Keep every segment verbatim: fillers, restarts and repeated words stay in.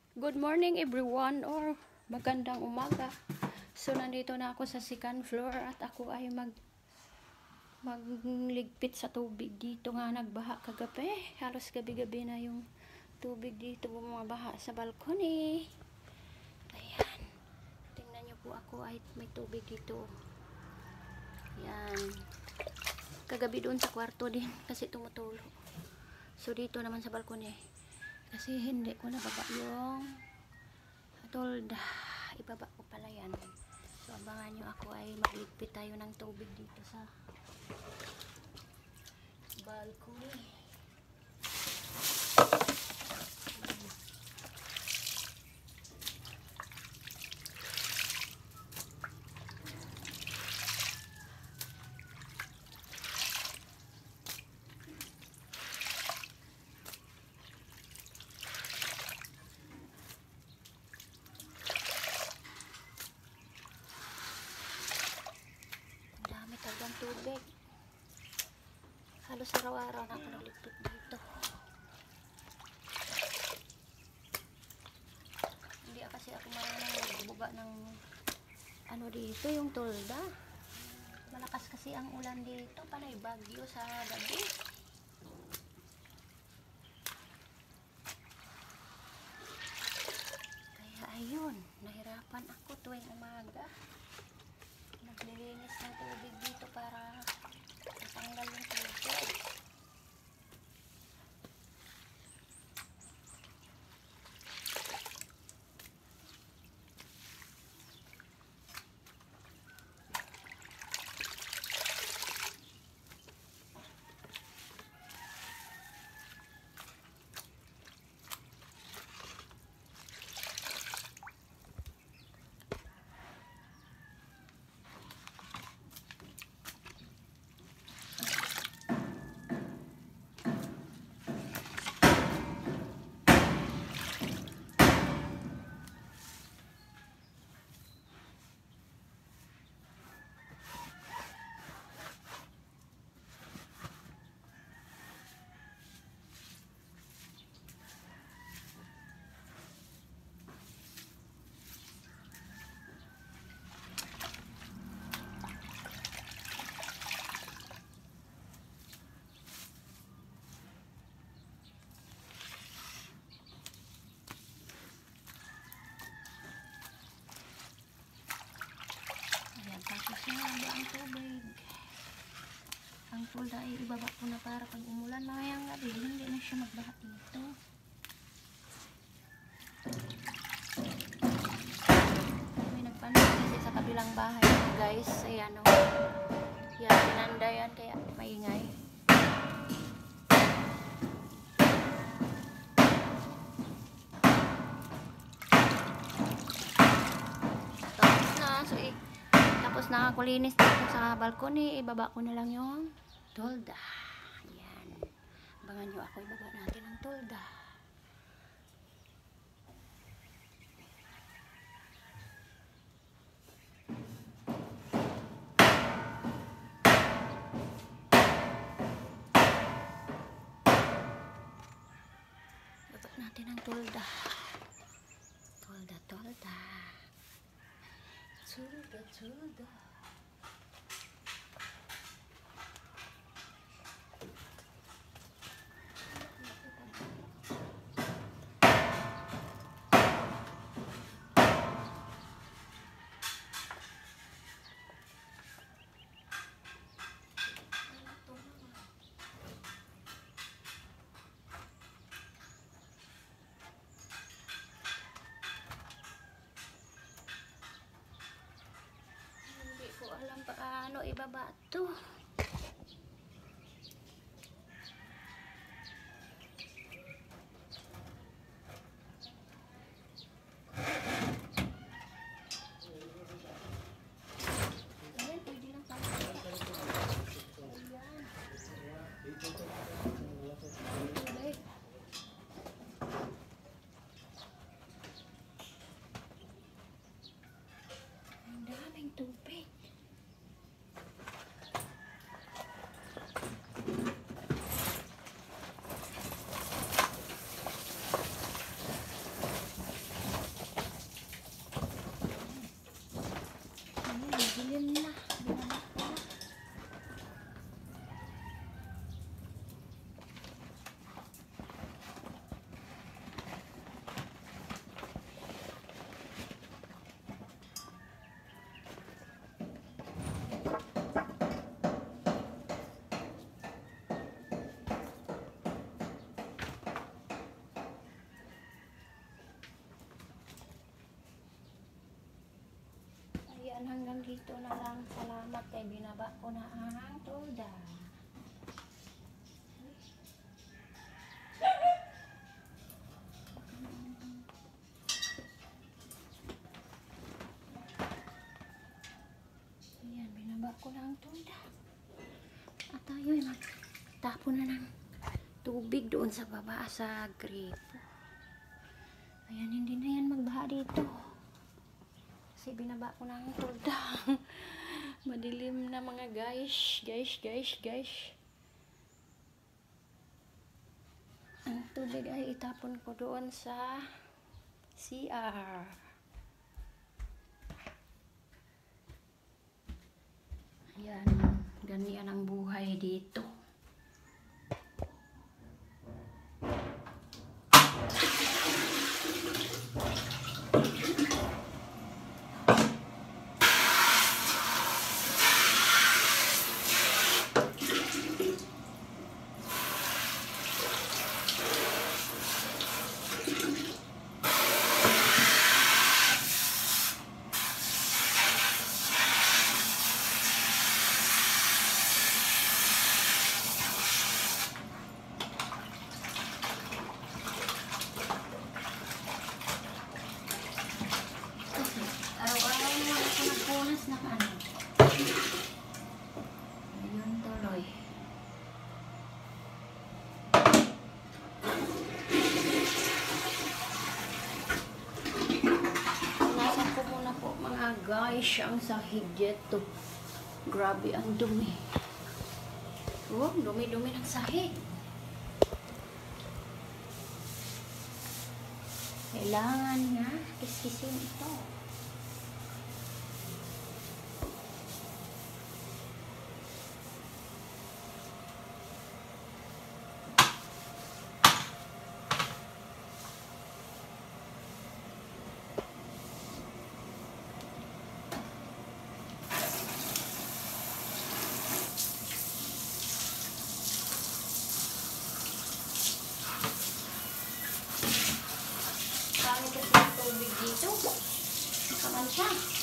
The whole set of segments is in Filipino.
Good morning everyone or magandang umaga. So nandito na ako sa second floor at ako ay mag magligpit sa tubig dito nga nagbaha kagabi. Halos gabi-gabi na yung tubig dito bumabaha sa balcony. Ayan. Tingnan niyo po ako ay may tubig dito. Ayan. Kagabi doon sa kwarto din kasi tumutulo. So dito naman sa balcony. Kasi hindi ko nababa yung tolda. Ibaba ko pala yan. So abangan nyo ako ay magligpit tayo ng tubig dito sa balcony. Talagang tubig. Halos araw-araw na ako nagligpit dito. Hindi kasi ako marunong magbuga ng ano dito, yung tolda. Malakas kasi ang ulan dito, panay bagyo sa gabi. Kaya ayun, nahirapan ako tuwing umaga. Naglilinis ng tubig dito para matanggal yung tubig. Tapos na ang tubig. Ang tolda ay ibaba ko na para pag umulan mamayang gabi hindi na siya magbaha dito. May nagpansin kasi sa kabilang bahay guys. Ayan o. Yan, pinanda yan kaya maingay. Tapos na. So eh tapos nakakulinis dito sa balcony, ibaba ko na lang yung tolda. Ayan. Abangan nyo ako, ibaba natin ang tolda. Ibaba natin ang tolda. Tolda, tolda. Tolda, tolda. Alam paano ibaba to. Ayan, pwede lang pala. Ayan. Ang daming tubig. Ayan, hanggang dito na lang. Salamat kay binaba ko na ang tolda. Ayan, binaba ko na ang tolda. At tayo ay magtapon na ng tubig doon sa baba sa gripo. Ayan, hindi na yan magbaha dito. Kasi binaba ko na ang tolda. Madilim na mga guys. Guys, guys, guys. Ang tubig ay itapon ko doon sa C R. Ayan, ganyan ang buhay dito. Araw-araw naman ako nagpunas ng ano. Ayun tuloy. Punasan ko muna po mga guys ang sahig dito. Grabe ang dumi. Oh, dumi-dumi ng sahig. Kailangan nga kiskisin ito. Kami kasi yung tubig dito. Nakamansya.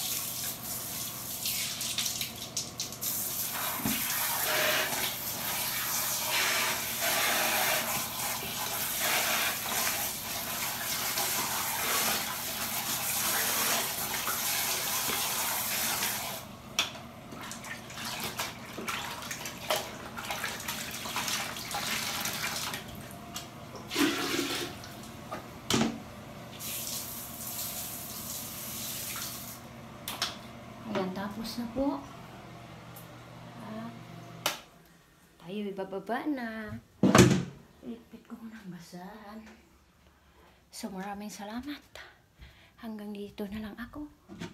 Ayan, tapos na po. At tayo ibababa na. Ilipit ko muna ang basahan. So, maraming salamat. Hanggang dito na lang ako.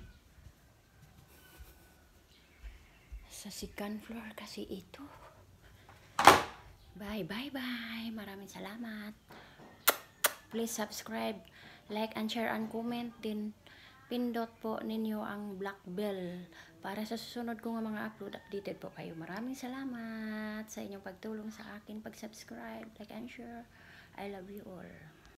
Sa second floor kasi ito. Bye, bye, bye. Maraming salamat. Please subscribe, like, and share, and comment din. Pindot po ninyo ang black bell para sa susunod kong mga upload, updated po kayo. Maraming salamat sa inyong pagtulong sa akin, pag-subscribe, like and share. I love you all.